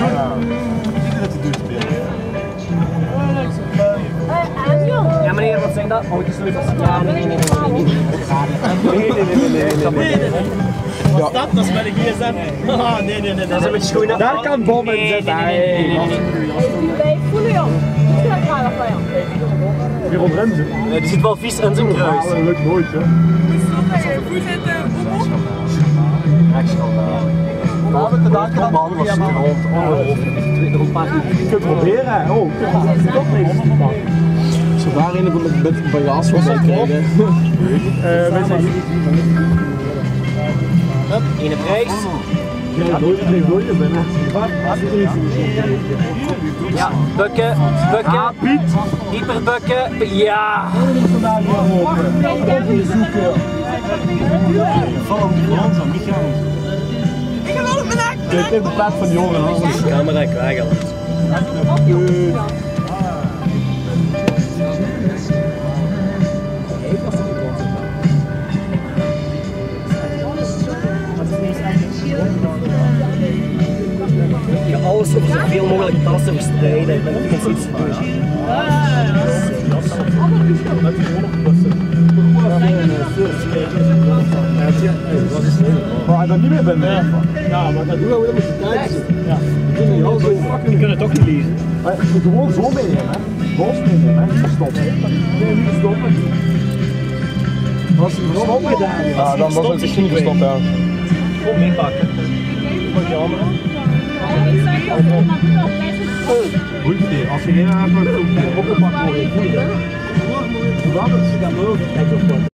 Ja meneer, wat zijn dat? Autosleutels? Ja, nee. Wat is dat? Dat is bij de GSM. Nee. Dat zijn met schoenen. Daar kan bommen zitten. Nee. Wij voelen jou. Ik ga graag van jou. Hier rondrennen ze. Die zit wel vies in zijn kruis. Dat lukt nooit, hè. Hoe zit de boemel? Nou, met de daken dan Man was rond. Je kunt proberen. Oh, toch niet. Zo daarin met bagages wat zij krijgen. Wij zijn hier. Ene prijs. Ja, nooit binnen. Ja, bukken. Piet. Hyperbukken. Ja. Vandaag weer open. Zoeken. Vallen op de grond, zo niet gaan. Ik ga wel op mijn nek. Dit is de plaats van de jongeren. De camera kwijtgehaald. Je alles op zoveel mogelijk tassen verspreiden. Ik ben niet iets te doen. Maar dat niet meer bent, hè? Ja, maar dat doen we met de tijd. Ja. We kunnen het ook niet lezen. Gewoon zo meenemen, hè? Boos meenemen, hè? Stoppen. Nee, niet stoppen. Als je stop gedaan, ja, dan was het misschien gestopt, ja. Gewoon meepakken. Wat je andere? Goed idee. Als je geen aanpak opgepakt wordt, dan is het dan ook.